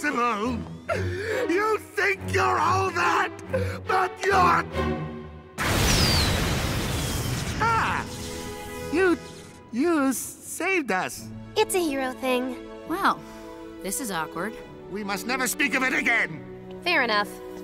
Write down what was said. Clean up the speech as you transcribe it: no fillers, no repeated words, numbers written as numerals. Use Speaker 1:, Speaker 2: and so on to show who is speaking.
Speaker 1: impossible! You think you're all that, but you're... Ah! You saved us.
Speaker 2: It's a hero thing.
Speaker 3: Well, this is awkward.
Speaker 1: We must never speak of it again.
Speaker 2: Fair enough.